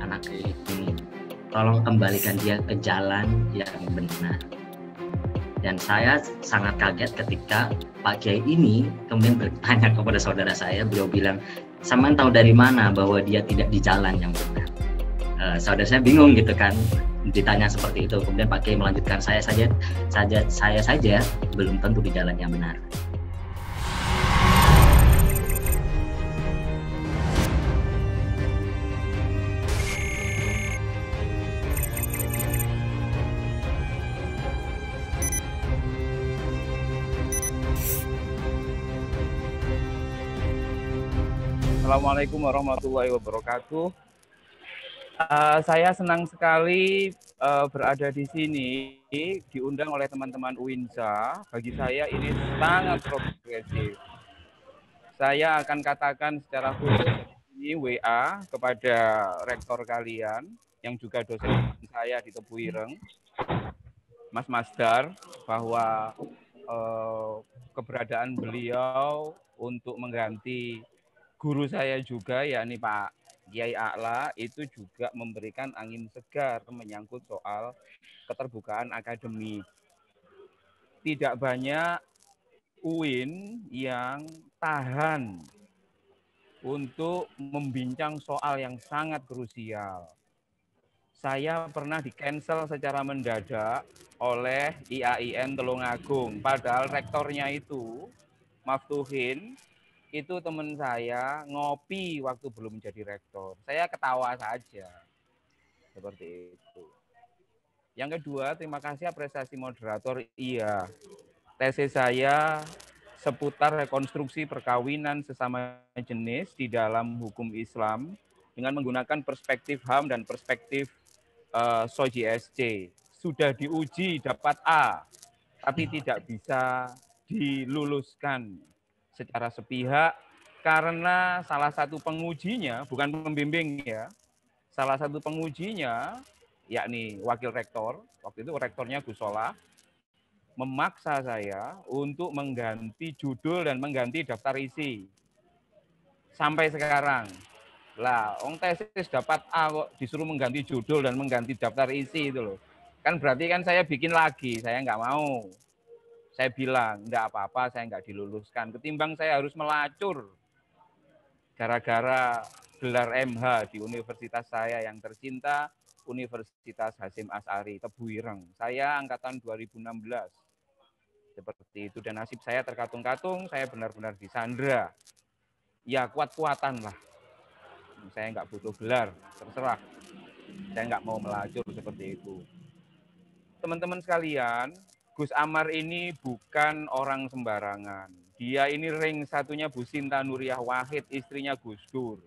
anak ini, tolong kembalikan dia ke jalan yang benar. Dan saya sangat kaget ketika Pak Kiai ini kemudian bertanya kepada saudara saya, beliau bilang, "Saman tahu dari mana bahwa dia tidak di jalan yang benar?" Saudara saya bingung gitu kan, ditanya seperti itu. Kemudian Pak Kiai melanjutkan, saya saja belum tentu di jalan yang benar. Assalamualaikum warahmatullahi wabarakatuh. Saya senang sekali berada di sini, diundang oleh teman-teman UINSA. Bagi saya ini sangat progresif. Saya akan katakan secara khusus ini WA kepada rektor kalian, yang juga dosen saya di Tebu Ireng, Mas Masdar, bahwa keberadaan beliau untuk mengganti guru saya juga, yakni Pak Kiai A'la, itu juga memberikan angin segar menyangkut soal keterbukaan akademik. Tidak banyak UIN yang tahan untuk membincang soal yang sangat krusial. Saya pernah di-cancel secara mendadak oleh IAIN Tulungagung, padahal rektornya itu, Maftuhin, itu teman saya ngopi waktu belum jadi rektor. Saya ketawa saja. Seperti itu. Yang kedua, terima kasih apresiasi moderator. Iya, tesis saya seputar rekonstruksi perkawinan sesama jenis di dalam hukum Islam dengan menggunakan perspektif HAM dan perspektif SOJSC. Sudah diuji dapat A, tapi tidak bisa diluluskan secara sepihak karena salah satu pengujinya, bukan pembimbing ya, salah satu pengujinya, yakni wakil rektor, waktu itu rektornya Gus Solah, memaksa saya untuk mengganti judul dan mengganti daftar isi. Sampai sekarang. Lah, tesis dapat A kok disuruh mengganti judul dan mengganti daftar isi itu loh. Kan berarti kan saya bikin lagi, saya nggak mau. Saya bilang, enggak apa-apa, saya enggak diluluskan. Ketimbang saya harus melacur gara-gara gelar MH di universitas saya yang tercinta, Universitas Hasyim Asy'ari, Tebu Ireng. Saya angkatan 2016. Seperti itu, dan nasib saya terkatung-katung, saya benar-benar disandra. Ya, kuat-kuatan lah. Saya enggak butuh gelar, terserah. Saya enggak mau melacur seperti itu. Teman-teman sekalian, Gus Amar ini bukan orang sembarangan. Dia ini ring satunya Bu Sinta Nuriyah Wahid, istrinya Gus Dur.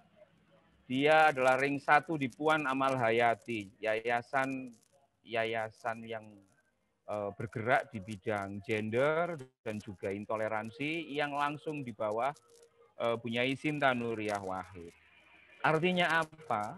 Dia adalah ring satu di Puan Amal Hayati, yayasan yang bergerak di bidang gender dan juga intoleransi yang langsung di bawah Bunyai Sinta Nuriyah Wahid. Artinya apa?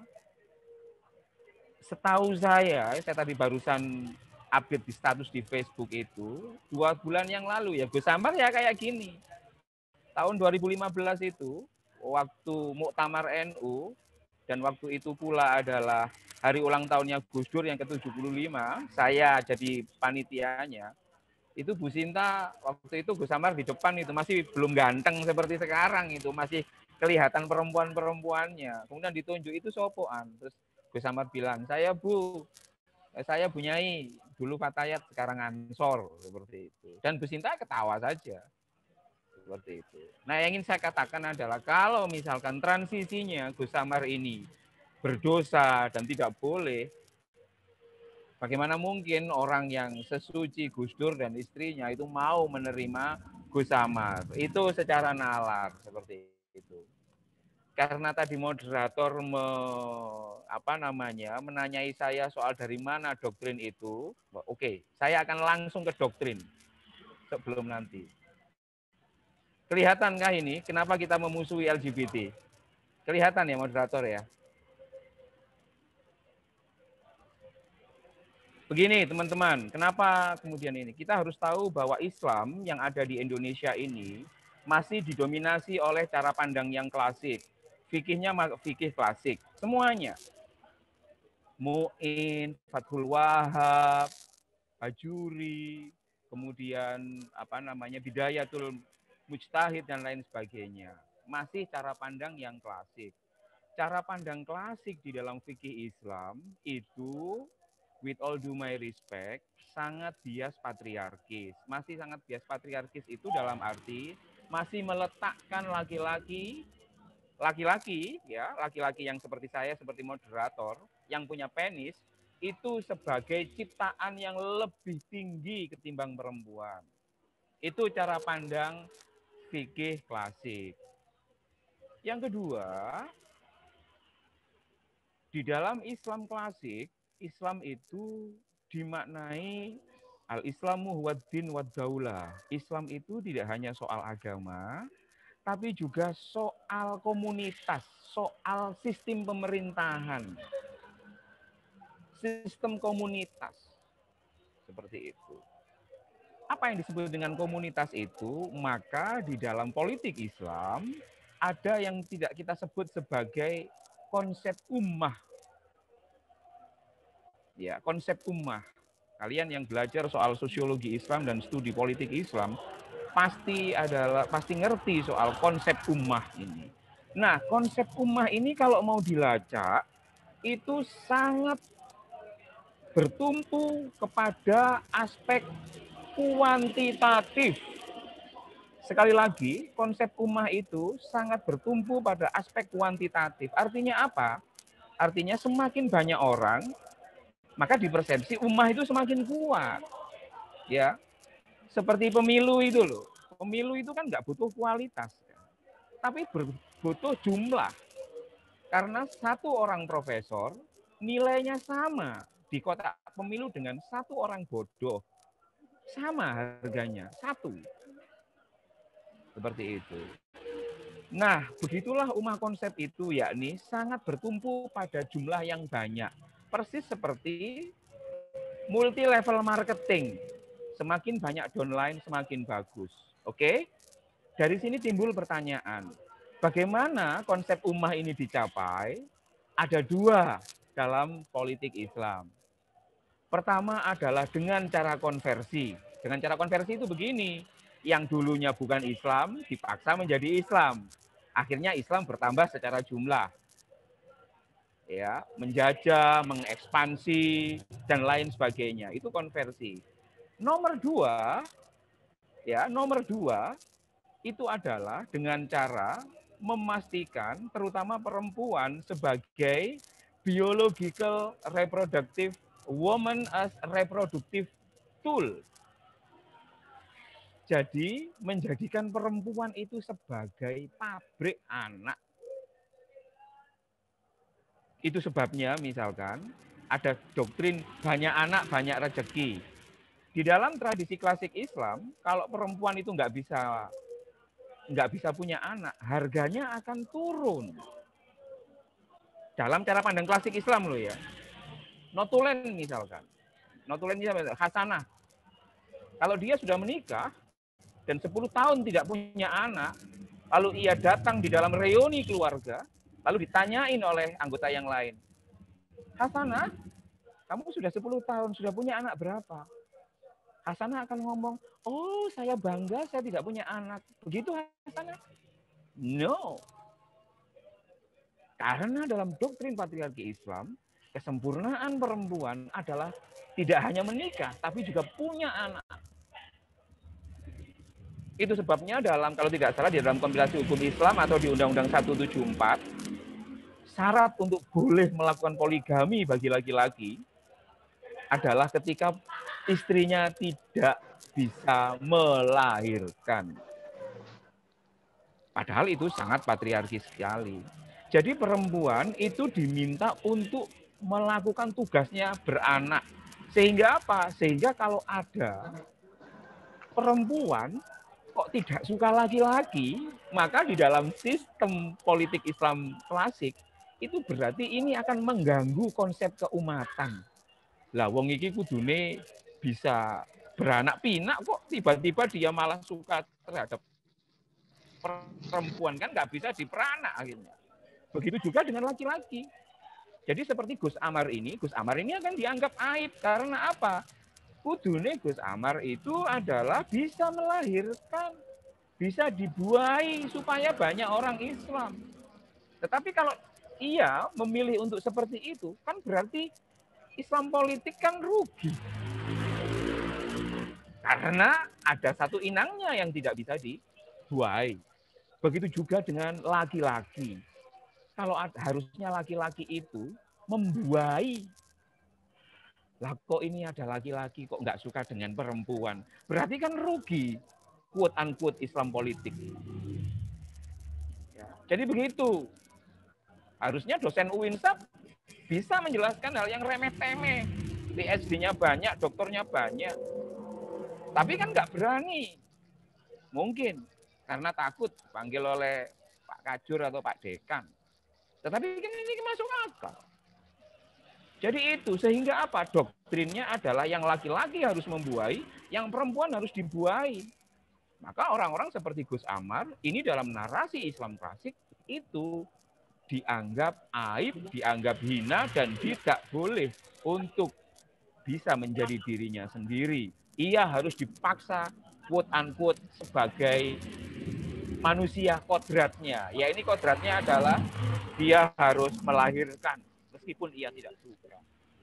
Setahu saya tadi barusan update di status di Facebook itu, 2 bulan yang lalu ya, Gus Amar ya kayak gini. Tahun 2015 itu, waktu Muktamar NU, dan waktu itu pula adalah hari ulang tahunnya Gus Dur yang ke-75, saya jadi panitianya, itu Bu Sinta, waktu itu Gus Amar di depan itu masih belum ganteng seperti sekarang itu, masih kelihatan perempuan-perempuannya. Kemudian ditunjuk itu sopoan, terus Gus Amar bilang, saya Bunyai, dulu Fatayat, sekarang Ansor, seperti itu. Dan Bu Sinta ketawa saja, seperti itu. Nah, yang ingin saya katakan adalah kalau misalkan transisinya Gus Amar ini berdosa dan tidak boleh, bagaimana mungkin orang yang sesuci Gus Dur dan istrinya itu mau menerima Gus Amar? Itu secara nalar, seperti itu. Karena tadi moderator menanyai saya soal dari mana doktrin itu, oke, saya akan langsung ke doktrin sebelum nanti. Kelihatankah ini kenapa kita memusuhi LGBT? Kelihatan ya moderator ya? Begini teman-teman, kenapa kemudian ini? Kita harus tahu bahwa Islam yang ada di Indonesia ini masih didominasi oleh cara pandang yang klasik. Fikihnya fikih klasik, semuanya. Mu'in, Fathul Wahab, Ajuri, kemudian Bidayatul Mujtahid dan lain sebagainya. Masih cara pandang yang klasik. Cara pandang klasik di dalam fikih Islam itu, with all due my respect, sangat bias patriarkis. Masih sangat bias patriarkis itu dalam arti masih meletakkan laki-laki yang seperti saya, seperti moderator, yang punya penis, itu sebagai ciptaan yang lebih tinggi ketimbang perempuan. Itu cara pandang fikih klasik. Yang kedua, di dalam Islam klasik, Islam itu dimaknai al-Islamu huwad din wad daulah. Islam itu tidak hanya soal agama, tapi juga soal komunitas, soal sistem pemerintahan, sistem komunitas. Seperti itu. Apa yang disebut dengan komunitas itu? Maka di dalam politik Islam ada yang tidak kita sebut sebagai konsep ummah. Ya, konsep ummah. Kalian yang belajar soal sosiologi Islam dan studi politik Islam pasti ngerti soal konsep ummah ini. Nah, konsep ummah ini kalau mau dilacak itu sangat bertumpu kepada aspek kuantitatif. Sekali lagi, konsep ummah itu sangat bertumpu pada aspek kuantitatif. Artinya apa? Artinya semakin banyak orang, maka di persepsi ummah itu semakin kuat. Ya, seperti pemilu itu loh. Pemilu itu kan nggak butuh kualitas, tapi butuh jumlah. Karena satu orang profesor nilainya sama di kotak pemilu dengan satu orang bodoh. Sama harganya, satu. Seperti itu. Nah, begitulah ummah konsep itu, yakni sangat bertumpu pada jumlah yang banyak. Persis seperti multi level marketing. Semakin banyak downline, semakin bagus. Oke? Dari sini timbul pertanyaan. Bagaimana konsep ummah ini dicapai? Ada dua dalam politik Islam. Pertama adalah dengan cara konversi. Dengan cara konversi itu begini. Yang dulunya bukan Islam, dipaksa menjadi Islam. Akhirnya Islam bertambah secara jumlah. Ya, menjajah, mengekspansi, dan lain sebagainya. Itu konversi. Nomor dua itu adalah dengan cara memastikan terutama perempuan sebagai biological reproductive woman as reproductive tool. Jadi menjadikan perempuan itu sebagai pabrik anak. Itu sebabnya misalkan ada doktrin banyak anak, banyak rezeki. Di dalam tradisi klasik Islam, kalau perempuan itu nggak bisa punya anak, harganya akan turun. Dalam cara pandang klasik Islam loh ya. Notulen misalkan. Notulen misalkan, Hasanah. Kalau dia sudah menikah dan 10 tahun tidak punya anak, lalu ia datang di dalam reuni keluarga, lalu ditanyain oleh anggota yang lain, Hasanah, kamu sudah 10 tahun, sudah punya anak berapa? Hasanah akan ngomong, oh saya bangga saya tidak punya anak. Begitu Hasanah? No. Karena dalam doktrin patriarki Islam, kesempurnaan perempuan adalah tidak hanya menikah, tapi juga punya anak. Itu sebabnya kalau tidak salah di dalam kompilasi hukum Islam atau di Undang-Undang 174, syarat untuk boleh melakukan poligami bagi laki-laki adalah ketika istrinya tidak bisa melahirkan. Padahal itu sangat patriarkis sekali. Jadi perempuan itu diminta untuk melakukan tugasnya beranak. Sehingga apa? Sehingga kalau ada perempuan kok tidak suka laki-laki, maka di dalam sistem politik Islam klasik, itu berarti ini akan mengganggu konsep keumatan. Lah wong iki kudune bisa beranak pinak kok tiba-tiba dia malah suka terhadap perempuan, kan nggak bisa diperanak akhirnya. Begitu juga dengan laki-laki. Jadi seperti Gus Amar ini akan dianggap aib karena apa? Kudune Gus Amar itu adalah bisa melahirkan, bisa dibuai supaya banyak orang Islam. Tetapi kalau ia memilih untuk seperti itu, kan berarti Islam politik kan rugi. Karena ada satu inangnya yang tidak bisa dibuai. Begitu juga dengan laki-laki. Kalau harusnya laki-laki itu membuai. Lah kok ini ada laki-laki kok nggak suka dengan perempuan. Berarti kan rugi. Quote unquote Islam politik. Ya. Jadi begitu. Harusnya dosen UINSAP bisa menjelaskan hal yang remeh-temeh. PhD-nya banyak, doktornya banyak. Tapi kan nggak berani. Mungkin karena takut dipanggil oleh Pak Kajur atau Pak Dekan. Tetapi kan ini masuk akal. Jadi itu, sehingga apa? Doktrinnya adalah yang laki-laki harus membuai, yang perempuan harus dibuai. Maka orang-orang seperti Gus Amar, ini dalam narasi Islam klasik, itu dianggap aib, dianggap hina, dan tidak boleh untuk bisa menjadi dirinya sendiri. Ia harus dipaksa, quote-unquote, sebagai manusia kodratnya. Ya ini kodratnya adalah dia harus melahirkan, meskipun ia tidak suka.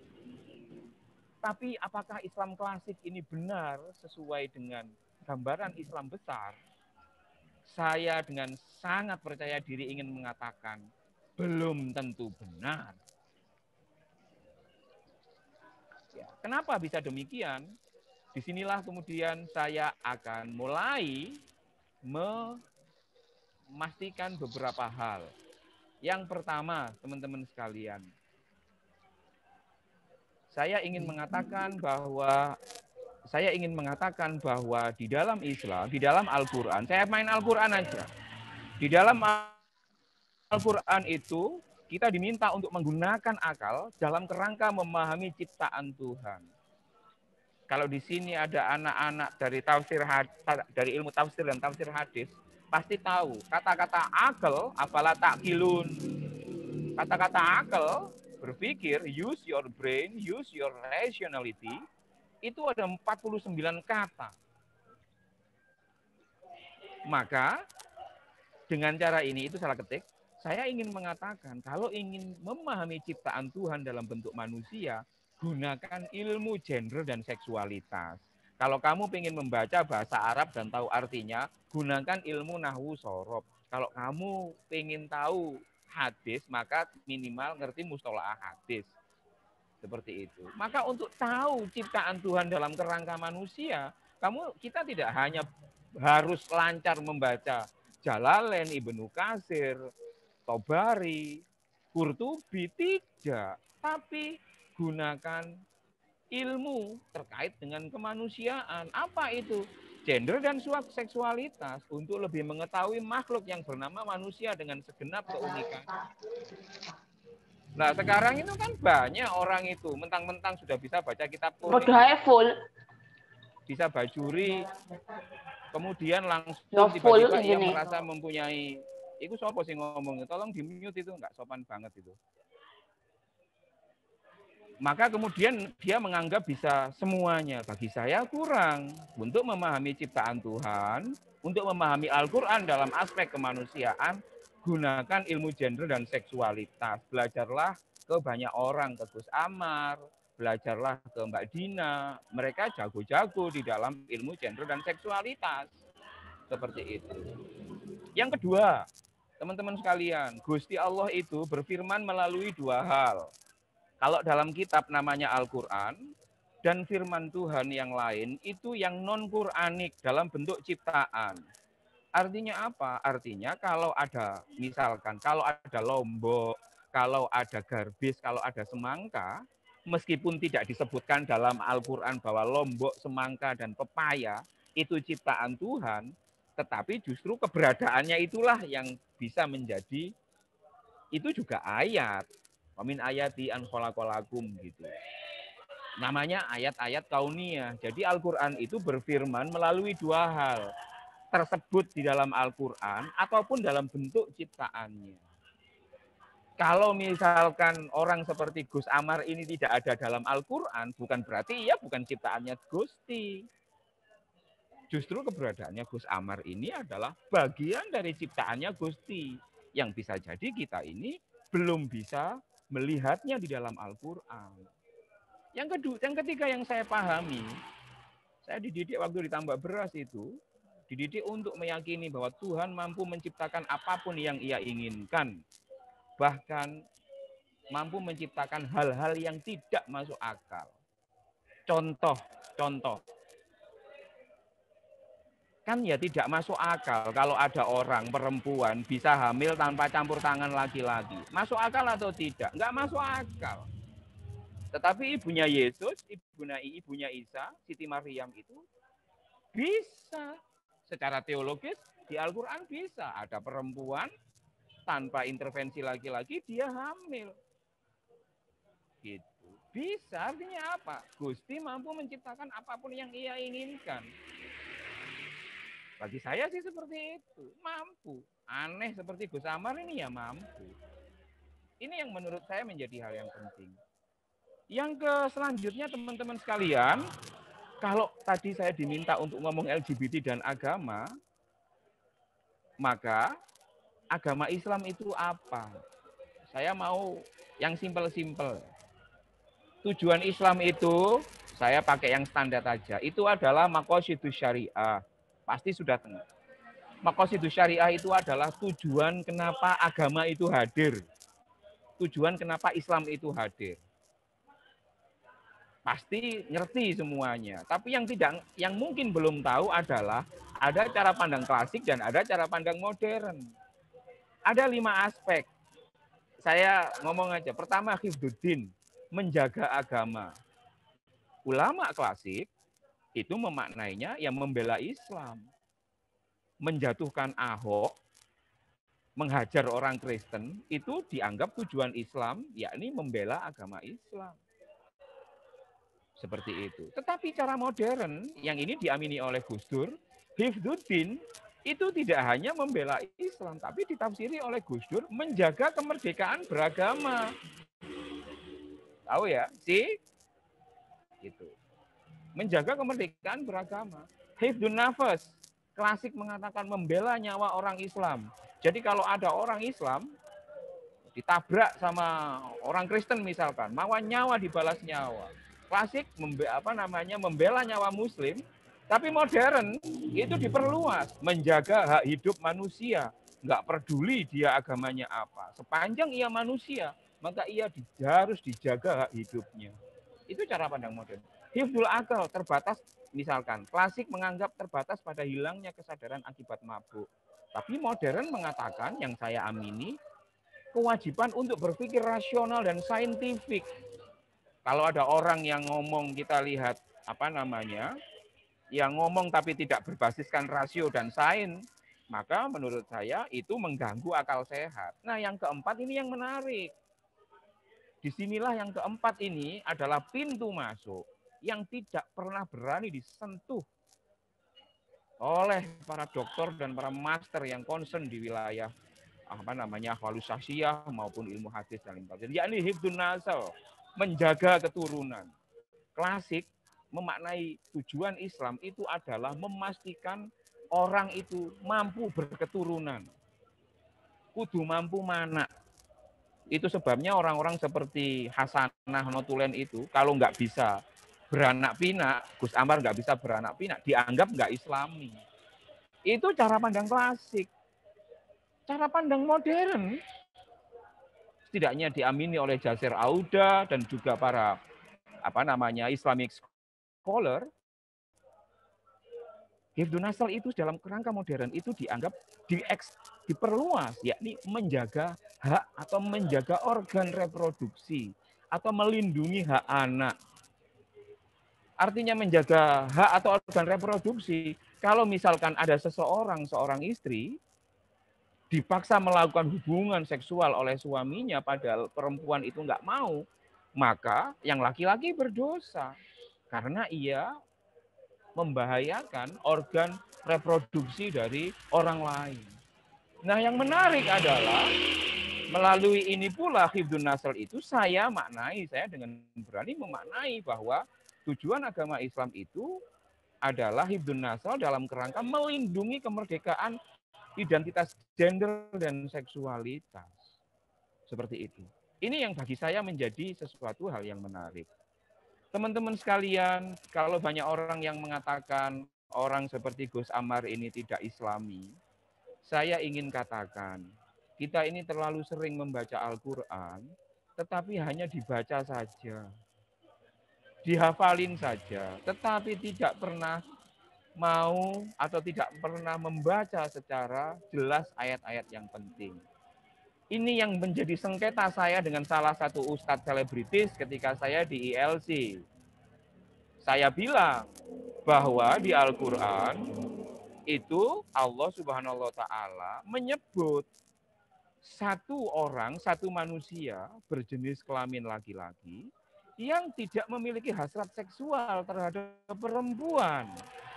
Tapi apakah Islam klasik ini benar sesuai dengan gambaran Islam besar? Saya dengan sangat percaya diri ingin mengatakan, belum tentu benar. Ya, kenapa bisa demikian? Disinilah kemudian saya akan mulai memastikan beberapa hal. Yang pertama, teman-teman sekalian, saya ingin mengatakan bahwa di dalam Islam, di dalam Al-Quran, saya main Al-Quran aja. Di dalam Al-Quran itu, kita diminta untuk menggunakan akal dalam kerangka memahami ciptaan Tuhan. Kalau di sini ada anak-anak dari ilmu tafsir dan tafsir hadis, pasti tahu kata-kata akal, apalah ta'qilun. Kata-kata akal, berpikir, use your brain, use your rationality, itu ada 49 kata. Maka dengan cara ini, itu salah ketik, saya ingin mengatakan kalau ingin memahami ciptaan Tuhan dalam bentuk manusia, gunakan ilmu gender dan seksualitas. Kalau kamu ingin membaca bahasa Arab dan tahu artinya, gunakan ilmu nahwu sorob. Kalau kamu ingin tahu hadis, maka minimal ngerti mustalah hadis. Seperti itu. Maka untuk tahu ciptaan Tuhan dalam kerangka manusia, kita tidak hanya harus lancar membaca Jalalain, Ibnu Katsir, Tobari, Qurtubi, tidak. Tapi gunakan ilmu terkait dengan kemanusiaan. Apa itu? Gender dan seksualitas untuk lebih mengetahui makhluk yang bernama manusia dengan segenap keunikan. Nah sekarang itu kan banyak orang itu mentang-mentang sudah bisa baca kitab Quran, bisa bajuri, kemudian langsung tiba-tiba ia merasa mempunyai. Itu sopo sih ngomong, tolong di mute itu, nggak sopan banget itu. Maka kemudian dia menganggap bisa semuanya. Bagi saya kurang. Untuk memahami ciptaan Tuhan, untuk memahami Al-Quran dalam aspek kemanusiaan, gunakan ilmu gender dan seksualitas. Belajarlah ke banyak orang, ke Gus Amar, belajarlah ke Mbak Dina. Mereka jago-jago di dalam ilmu gender dan seksualitas. Seperti itu. Yang kedua, teman-teman sekalian, Gusti Allah itu berfirman melalui dua hal. Kalau dalam kitab namanya Al-Quran, dan firman Tuhan yang lain, itu yang non-Quranik dalam bentuk ciptaan. Artinya apa? Artinya kalau ada, misalkan, kalau ada lombok, kalau ada garbis, kalau ada semangka, meskipun tidak disebutkan dalam Al-Quran bahwa lombok, semangka, dan pepaya, itu ciptaan Tuhan, tetapi justru keberadaannya itulah yang bisa menjadi, itu juga ayat. Wamin ayati an khalaqalakum gitu. Namanya ayat-ayat kauniyah. Jadi Al-Quran itu berfirman melalui dua hal. Tersebut di dalam Al-Quran ataupun dalam bentuk ciptaannya. Kalau misalkan orang seperti Gus Amar ini tidak ada dalam Al-Quran, bukan berarti ia bukan ciptaannya Gusti. Justru keberadaannya Gus Amar ini adalah bagian dari ciptaannya Gusti. Yang bisa jadi kita ini belum bisa melihatnya di dalam Al-Quran. Yang ketiga yang saya pahami, saya dididik waktu ditambah beras itu, dididik untuk meyakini bahwa Tuhan mampu menciptakan apapun yang ia inginkan. Bahkan mampu menciptakan hal-hal yang tidak masuk akal. Contoh. Kan ya tidak masuk akal kalau ada orang perempuan bisa hamil tanpa campur tangan laki-laki. Masuk akal atau tidak? Enggak masuk akal. Tetapi ibunya Yesus, ibunya Isa, Siti Maryam itu bisa. Secara teologis di Al-Quran bisa. Ada perempuan tanpa intervensi laki-laki dia hamil. Gitu. Bisa artinya apa? Gusti mampu menciptakan apapun yang ia inginkan. Bagi saya sih seperti itu. Mampu. Aneh seperti Gus Amar ini ya mampu. Ini yang menurut saya menjadi hal yang penting. Yang selanjutnya teman-teman sekalian, kalau tadi saya diminta untuk ngomong LGBT dan agama, maka agama Islam itu apa? Saya mau yang simpel-simpel. Tujuan Islam itu, saya pakai yang standar aja. Itu adalah maqasidus syariah. Pasti sudah dengar. Maqasidus syariah itu adalah tujuan kenapa agama itu hadir. Tujuan kenapa Islam itu hadir. Pasti ngerti semuanya. Tapi yang mungkin belum tahu adalah ada cara pandang klasik dan ada cara pandang modern. Ada 5 aspek. Saya ngomong aja. Pertama, hifdzuddin, menjaga agama. Ulama klasik itu memaknainya yang membela Islam. Menjatuhkan Ahok, menghajar orang Kristen, itu dianggap tujuan Islam, yakni membela agama Islam. Seperti itu. Tetapi cara modern, yang ini diamini oleh Gus Dur, hifdzuddin, itu tidak hanya membela Islam, tapi ditafsiri oleh Gus Dur menjaga kemerdekaan beragama. Tahu ya? Sih? Gitu. Menjaga kemerdekaan beragama. Hifdzun nafas, klasik mengatakan membela nyawa orang Islam. Jadi kalau ada orang Islam ditabrak sama orang Kristen misalkan, maka nyawa dibalas nyawa. Klasik membela nyawa Muslim, tapi modern itu diperluas, menjaga hak hidup manusia. Nggak peduli dia agamanya apa. Sepanjang ia manusia, maka ia harus dijaga hak hidupnya. Itu cara pandang modern. Hifdzul akal, terbatas, misalkan klasik menganggap terbatas pada hilangnya kesadaran akibat mabuk. Tapi modern mengatakan, yang saya amini, kewajiban untuk berpikir rasional dan saintifik. Kalau ada orang yang ngomong, kita lihat yang ngomong tapi tidak berbasiskan rasio dan sains, maka menurut saya itu mengganggu akal sehat. Nah, yang keempat ini yang menarik. Disinilah yang keempat ini adalah pintu masuk yang tidak pernah berani disentuh oleh para dokter dan para master yang concern di wilayah ahwalusasiyah maupun ilmu hadis dan lain-lain. Yakni hifdzun nasl, menjaga keturunan. Klasik memaknai tujuan Islam itu adalah memastikan orang itu mampu berketurunan. Kudu mampu mana. Itu sebabnya orang-orang seperti Hasanah Notulen itu kalau nggak bisa beranak pinak, Gus Amar nggak bisa beranak pinak, dianggap nggak Islami. Itu cara pandang klasik. Cara pandang modern setidaknya diamini oleh Jasir Auda dan juga para Islamic scholar, hifdzun nasl itu dalam kerangka modern itu dianggap diperluas, yakni menjaga hak atau menjaga organ reproduksi atau melindungi hak anak. Artinya menjaga hak atau organ reproduksi, kalau misalkan ada seorang istri dipaksa melakukan hubungan seksual oleh suaminya padahal perempuan itu nggak mau, maka yang laki-laki berdosa karena ia membahayakan organ reproduksi dari orang lain. Nah, yang menarik adalah Melalui ini pula hifdzun nasl itu saya dengan berani memaknai bahwa tujuan agama Islam itu adalah hifdzun nasl dalam kerangka melindungi kemerdekaan identitas gender dan seksualitas. Seperti itu. Ini yang bagi saya menjadi sesuatu hal yang menarik. Teman-teman sekalian, kalau banyak orang yang mengatakan orang seperti Gus Amar ini tidak Islami, saya ingin katakan, kita ini terlalu sering membaca Al-Quran, tetapi hanya dibaca saja. Dihafalin saja, tetapi tidak pernah mau atau tidak pernah membaca secara jelas ayat-ayat yang penting. Ini yang menjadi sengketa saya dengan salah satu ustadz selebritis ketika saya di ILC. Saya bilang bahwa di Al-Quran itu Allah Subhanahu wa Ta'ala menyebut satu orang, satu manusia berjenis kelamin laki-laki yang tidak memiliki hasrat seksual terhadap perempuan.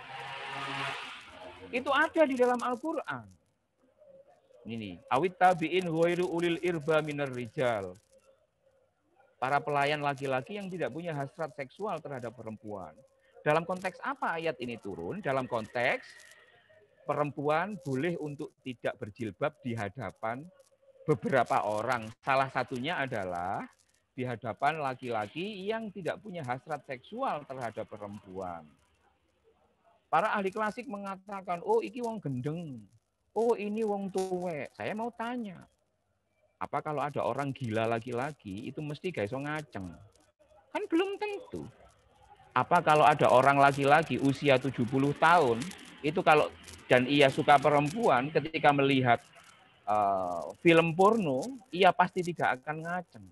Itu ada di dalam Al-Quran. Ini, awit tabi'in huwairu ulil irba minar rijal. Para pelayan laki-laki yang tidak punya hasrat seksual terhadap perempuan. Dalam konteks apa ayat ini turun? Dalam konteks perempuan boleh untuk tidak berjilbab di hadapan beberapa orang. Salah satunya adalah di hadapan laki-laki yang tidak punya hasrat seksual terhadap perempuan. Para ahli klasik mengatakan, oh iki wong gendeng. Oh ini wong tuwek. Saya mau tanya, apa kalau ada orang gila laki-laki itu mesti gak iso ngaceng? Kan belum tentu. Apa kalau ada orang laki-laki usia 70 tahun, itu kalau dan ia suka perempuan, ketika melihat film porno, ia pasti tidak akan ngaceng.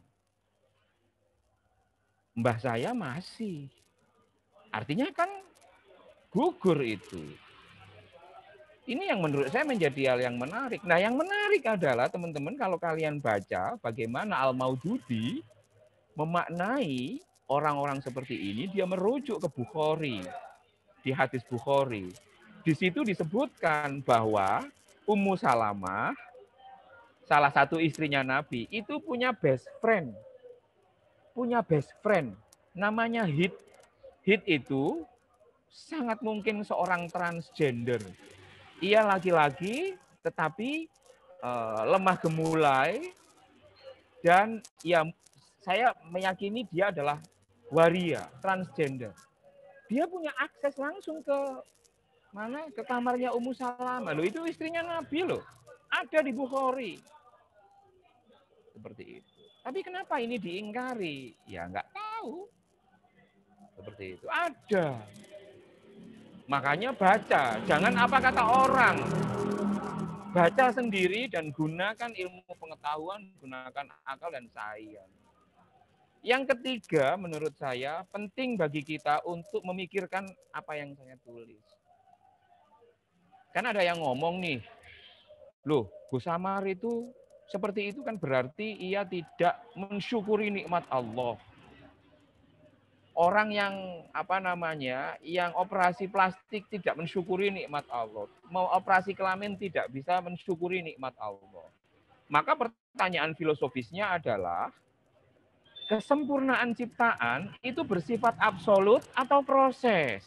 Mbah saya masih. Artinya kan gugur itu. Ini yang menurut saya menjadi hal yang menarik. Nah, yang menarik adalah teman-teman kalau kalian baca bagaimana Al-Maududi memaknai orang-orang seperti ini, dia merujuk ke Bukhari, di hadis Bukhari. Di situ disebutkan bahwa Ummu Salamah, salah satu istrinya Nabi, itu punya best friend. Punya best friend. Namanya Hid. Hid itu sangat mungkin seorang transgender. Ia laki-laki, tetapi lemah gemulai, dan ya saya meyakini dia adalah waria, transgender. Dia punya akses langsung ke mana? Ke kamarnya Ummu Salamah. Loh, itu istrinya Nabi loh. Ada di Bukhari. Seperti itu. Tapi kenapa ini diingkari? Ya nggak tahu. Seperti itu. Ada. Makanya baca, jangan apa kata orang. Baca sendiri dan gunakan ilmu pengetahuan, gunakan akal dan sains. Yang ketiga, menurut saya, penting bagi kita untuk memikirkan apa yang saya tulis. Kan ada yang ngomong nih, loh, Gus Amar itu seperti itu kan berarti ia tidak mensyukuri nikmat Allah. Orang yang yang operasi plastik tidak mensyukuri nikmat Allah, mau operasi kelamin tidak bisa mensyukuri nikmat Allah. Maka pertanyaan filosofisnya adalah, kesempurnaan ciptaan itu bersifat absolut atau proses?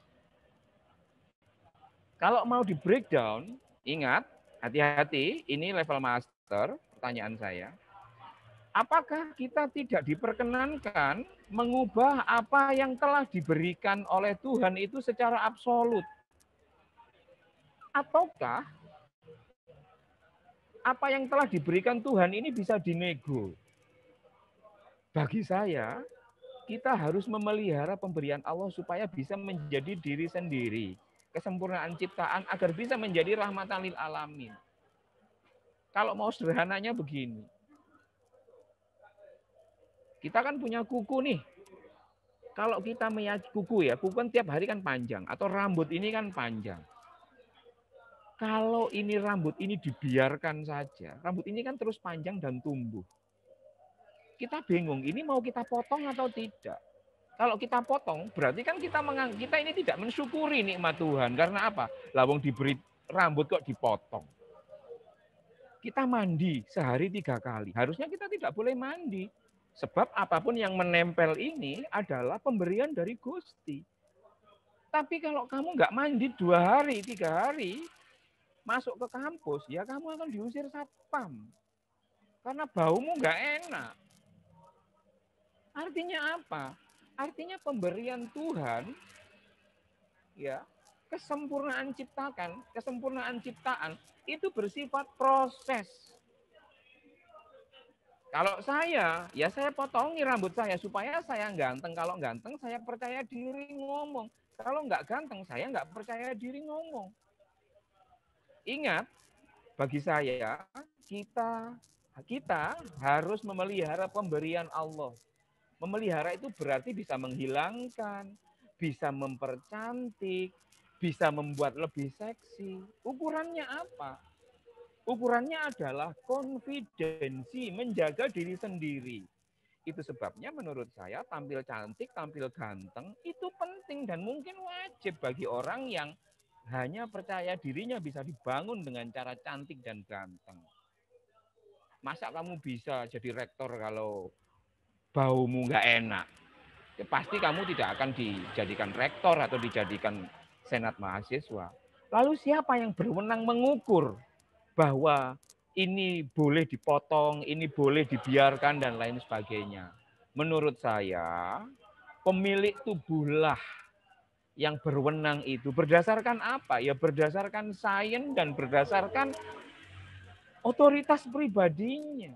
Kalau mau di breakdown, ingat, hati-hati, ini level master, pertanyaan saya. Apakah kita tidak diperkenankan mengubah apa yang telah diberikan oleh Tuhan itu secara absolut? Ataukah apa yang telah diberikan Tuhan ini bisa dinego? Bagi saya, kita harus memelihara pemberian Allah supaya bisa menjadi diri sendiri. Kesempurnaan ciptaan agar bisa menjadi rahmatan lil alamin. Kalau mau sederhananya begini. Kita kan punya kuku nih. Kalau kita meyakini kuku kan tiap hari kan panjang. Atau rambut ini kan panjang. Kalau ini rambut ini dibiarkan saja, rambut ini kan terus panjang dan tumbuh. Kita bingung, ini mau kita potong atau tidak. Kalau kita potong, berarti kan kita ini tidak mensyukuri nikmat Tuhan. Karena apa? Lawang diberi rambut kok dipotong. kita mandi sehari 3 kali. Harusnya kita tidak boleh mandi. Sebab apapun yang menempel ini adalah pemberian dari Gusti. Tapi kalau kamu nggak mandi 2 hari, 3 hari, masuk ke kampus, ya kamu akan diusir satpam. Karena baumu nggak enak. Artinya apa? Artinya pemberian Tuhan, ya, kesempurnaan ciptaan itu bersifat proses. Kalau saya, ya saya potongi rambut saya supaya saya ganteng. Kalau ganteng, saya percaya diri ngomong. Kalau nggak ganteng, saya nggak percaya diri ngomong. Ingat, bagi saya, kita harus memelihara pemberian Allah. Memelihara itu berarti bisa menghilangkan, bisa mempercantik, bisa membuat lebih seksi. Ukurannya apa? Ukurannya adalah konfidensi, menjaga diri sendiri. Itu sebabnya menurut saya tampil cantik, tampil ganteng itu penting dan mungkin wajib bagi orang yang hanya percaya dirinya bisa dibangun dengan cara cantik dan ganteng. Masa kamu bisa jadi rektor kalau baumu nggak enak? Ya, pasti kamu tidak akan dijadikan rektor atau dijadikan senat mahasiswa. Lalu siapa yang berwenang mengukur bahwa ini boleh dipotong, ini boleh dibiarkan, dan lain sebagainya? Menurut saya, pemilik tubuhlah yang berwenang itu. Berdasarkan apa? Ya berdasarkan sains dan berdasarkan otoritas pribadinya.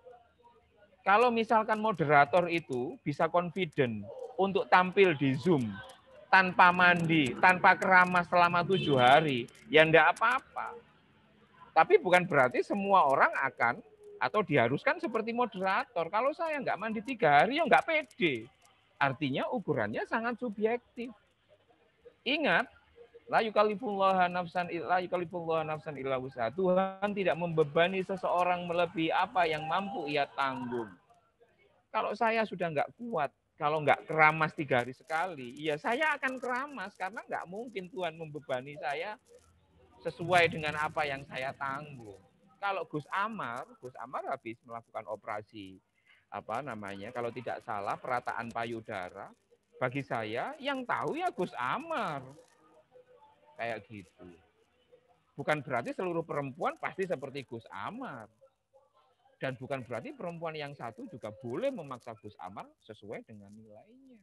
Kalau misalkan moderator itu bisa confident untuk tampil di Zoom, tanpa mandi, tanpa keramas selama 7 hari, ya enggak apa-apa. Tapi bukan berarti semua orang akan atau diharuskan seperti moderator. Kalau saya nggak mandi 3 hari, ya nggak pede. Artinya ukurannya sangat subjektif. Ingat, la yukallifullaha nafsan illa wus'aha. Tuhan tidak membebani seseorang melebihi apa yang mampu ia tanggung. Kalau saya sudah nggak kuat, kalau nggak keramas 3 hari sekali, ya saya akan keramas karena nggak mungkin Tuhan membebani saya sesuai dengan apa yang saya tanggung. Kalau Gus Amar habis melakukan operasi kalau tidak salah perataan payudara, bagi saya yang tahu ya Gus Amar. Kayak gitu. Bukan berarti seluruh perempuan pasti seperti Gus Amar. Dan bukan berarti perempuan yang satu juga boleh memaksa Gus Amar sesuai dengan nilainya.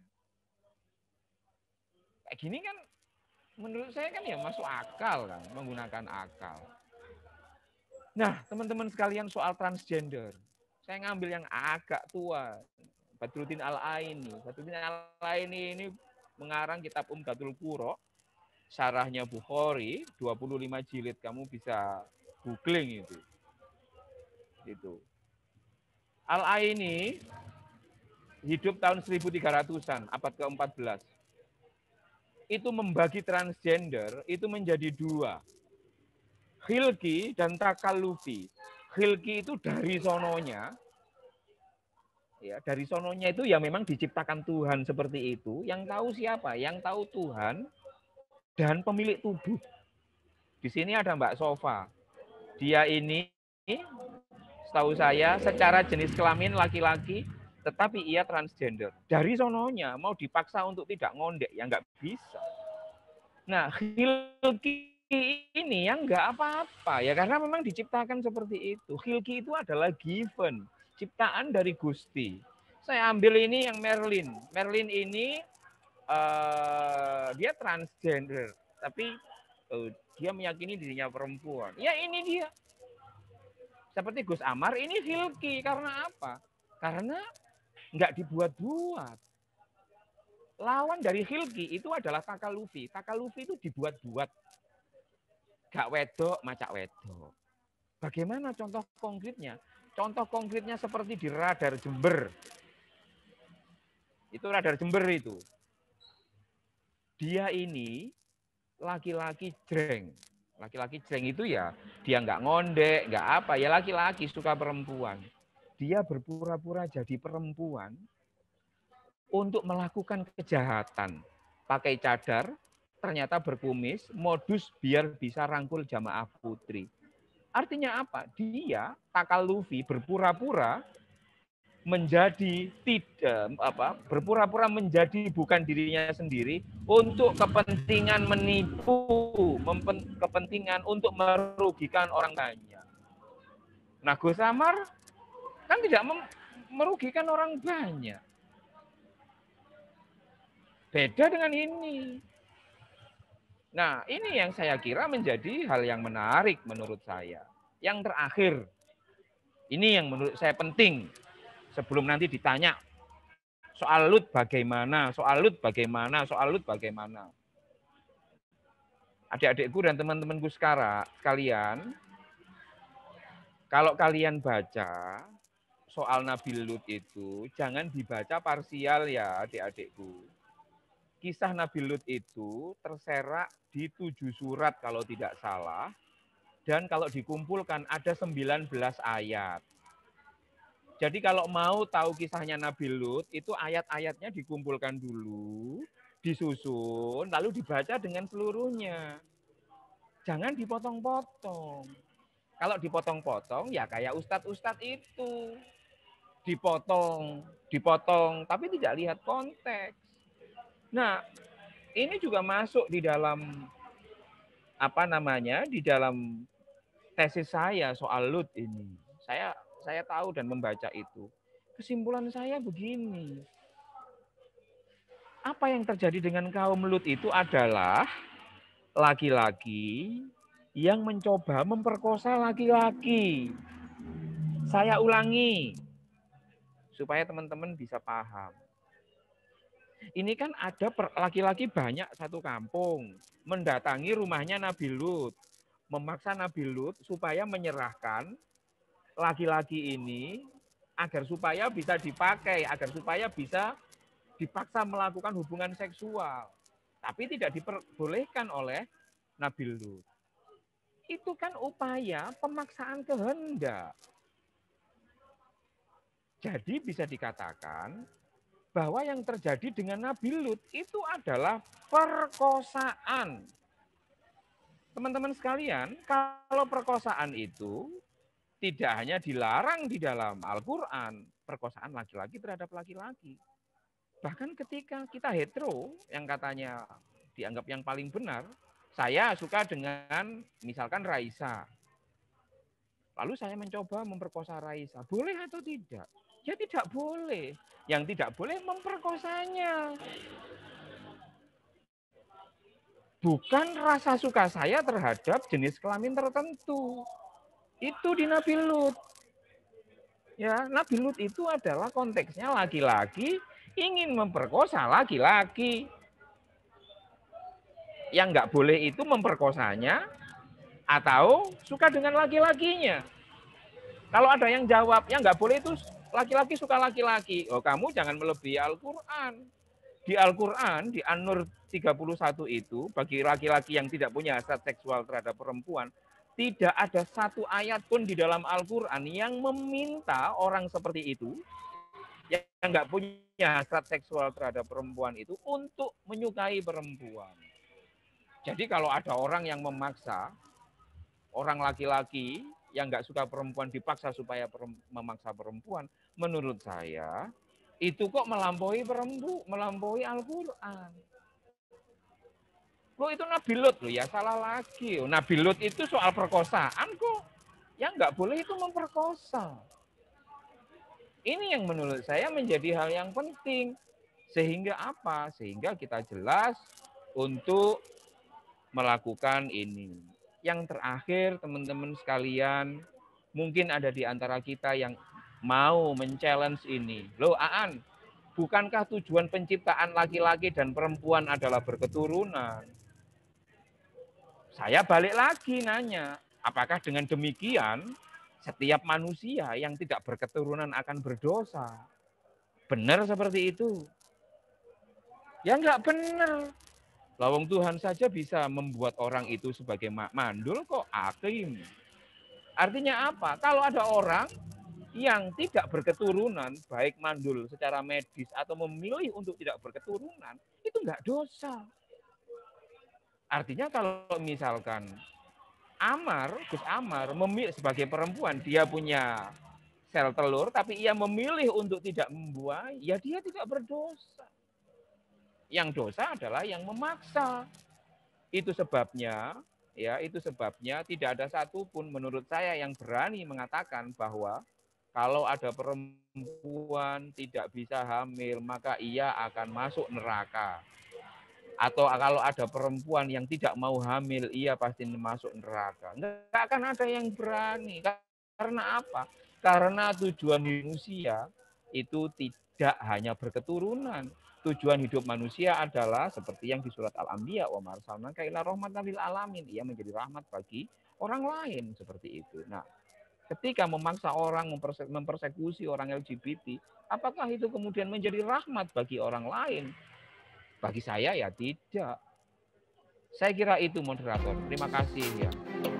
Kayak gini kan menurut saya kan ya masuk akal kan, menggunakan akal. Nah, teman-teman sekalian soal transgender. Saya ngambil yang agak tua. Badruddin Al-Aini. Badruddin Al-Aini ini mengarang kitab Umdatul Qura, syarahnya Bukhari, 25 jilid, kamu bisa googling itu. Itu. Al-Aini hidup tahun 1300-an, abad ke-14. Itu membagi transgender itu menjadi 2. Khilqi dan takallufi. Khilqi itu dari sononya. Ya, dari sononya itu ya memang diciptakan Tuhan seperti itu. Yang tahu siapa? Yang tahu Tuhan dan pemilik tubuh. Di sini ada Mbak Sofa. Dia ini setahu saya secara jenis kelamin laki-laki, tetapi ia transgender. Dari sononya mau dipaksa untuk tidak ngondek, ya nggak bisa. Nah, khilqi ini yang nggak apa-apa ya karena memang diciptakan seperti itu. Khilqi itu adalah given, ciptaan dari Gusti. Saya ambil ini yang Merlin. Merlin ini dia transgender, tapi dia meyakini dirinya perempuan. Ya ini dia. Seperti Gus Amar, ini khilqi. Karena apa? Karena nggak dibuat-buat. Lawan dari khilqi itu adalah takalufi. Takalufi itu dibuat-buat. Gak wedok, macak wedok. Bagaimana contoh konkretnya? Contoh konkretnya seperti di Radar Jember. Itu Radar Jember itu. Dia ini laki-laki jreng. Laki-laki jreng itu ya dia nggak ngondek, nggak apa, ya laki-laki suka perempuan. Dia berpura-pura jadi perempuan untuk melakukan kejahatan. Pakai cadar, ternyata berkumis, modus biar bisa rangkul jamaah putri. Artinya apa? Dia takallufi, berpura-pura menjadi tidak berpura-pura menjadi bukan dirinya sendiri untuk kepentingan menipu, kepentingan untuk merugikan orang banyak. Nah, Gus Samar kan tidak merugikan orang banyak. Beda dengan ini. Nah, ini yang saya kira menjadi hal yang menarik menurut saya. Yang terakhir, ini yang menurut saya penting. Sebelum nanti ditanya, soal Lut bagaimana, soal Lut bagaimana, soal Lut bagaimana. Adik-adikku dan teman-temanku sekalian, kalau kalian baca soal Nabi Lut itu, jangan dibaca parsial ya adik-adikku. Kisah Nabi Lut itu terserak di 7 surat kalau tidak salah. Dan kalau dikumpulkan ada 19 ayat. Jadi kalau mau tahu kisahnya Nabi Lut, itu ayat-ayatnya dikumpulkan dulu, disusun, lalu dibaca dengan seluruhnya. Jangan dipotong-potong. Kalau dipotong-potong, ya kayak ustadz-ustadz itu. Dipotong, tapi tidak lihat konteks. Nah, ini juga masuk di dalam, di dalam tesis saya soal Lut ini. Saya tahu dan membaca itu. Kesimpulan saya begini. Apa yang terjadi dengan kaum Lut itu adalah laki-laki yang mencoba memperkosa laki-laki. Saya ulangi supaya teman-teman bisa paham. Ini kan ada laki-laki banyak satu kampung mendatangi rumahnya Nabi Lut, memaksa Nabi Lut supaya menyerahkan laki-laki ini agar supaya bisa dipakai, agar supaya bisa dipaksa melakukan hubungan seksual. Tapi tidak diperbolehkan oleh Nabi Lut. Itu kan upaya pemaksaan kehendak. Jadi bisa dikatakan bahwa yang terjadi dengan Nabi Lut itu adalah perkosaan. Teman-teman sekalian, kalau perkosaan itu tidak hanya dilarang di dalam Al-Quran, perkosaan laki-laki terhadap laki-laki. Bahkan ketika kita hetero, yang katanya dianggap yang paling benar, saya suka dengan misalkan Raisa. Lalu saya mencoba memperkosa Raisa. Boleh atau tidak? Ya tidak boleh. Yang tidak boleh memperkosanya. Bukan rasa suka saya terhadap jenis kelamin tertentu. Itu di Nabi Lut. Ya, Nabi Lut itu adalah konteksnya laki-laki ingin memperkosa laki-laki. Yang nggak boleh itu memperkosanya atau suka dengan laki-lakinya. Kalau ada yang jawab, yang nggak boleh itu laki-laki suka laki-laki. Oh, kamu jangan melebihi Al-Quran. Di Al-Quran, di An-Nur 31 itu, bagi laki-laki yang tidak punya hasrat seksual terhadap perempuan, tidak ada satu ayat pun di dalam Al-Quran yang meminta orang seperti itu, yang nggak punya hasrat seksual terhadap perempuan itu, untuk menyukai perempuan. Jadi kalau ada orang yang memaksa, orang laki-laki yang nggak suka perempuan dipaksa supaya memaksa perempuan, menurut saya, itu kok melampaui Al-Quran. Kok itu Nabi Lut loh ya, salah lagi. Nabi Lut itu soal perkosaan kok. Yang nggak boleh itu memperkosa. Ini yang menurut saya menjadi hal yang penting. Sehingga apa? Sehingga kita jelas untuk melakukan ini. Yang terakhir teman-teman sekalian, mungkin ada di antara kita yang mau men-challenge ini. Loh Aan, bukankah tujuan penciptaan laki-laki dan perempuan adalah berketurunan? Saya balik lagi nanya, apakah dengan demikian setiap manusia yang tidak berketurunan akan berdosa? Benar seperti itu? Ya enggak benar. Lawang Tuhan saja bisa membuat orang itu sebagai mandul kok hakim. Artinya apa? Kalau ada orang yang tidak berketurunan, baik mandul secara medis atau memilih untuk tidak berketurunan, itu enggak dosa. Artinya kalau misalkan Gus Amar memilih sebagai perempuan, dia punya sel telur, tapi ia memilih untuk tidak membuai, ya dia tidak berdosa. Yang dosa adalah yang memaksa. Itu sebabnya, ya itu sebabnya tidak ada satupun menurut saya yang berani mengatakan bahwa kalau ada perempuan tidak bisa hamil, maka ia akan masuk neraka. Atau kalau ada perempuan yang tidak mau hamil, ia pasti masuk neraka. Enggak akan ada yang berani. Karena apa? Karena tujuan manusia itu tidak hanya berketurunan. Tujuan hidup manusia adalah seperti yang di surat Al-Anbiya, wa marsalnaka ila rahmatan lil alamin. Ia menjadi rahmat bagi orang lain seperti itu. Nah, ketika memaksa orang mempersekusi orang LGBT, apakah itu kemudian menjadi rahmat bagi orang lain? Bagi saya ya tidak. Saya kira itu moderator. Terima kasih ya.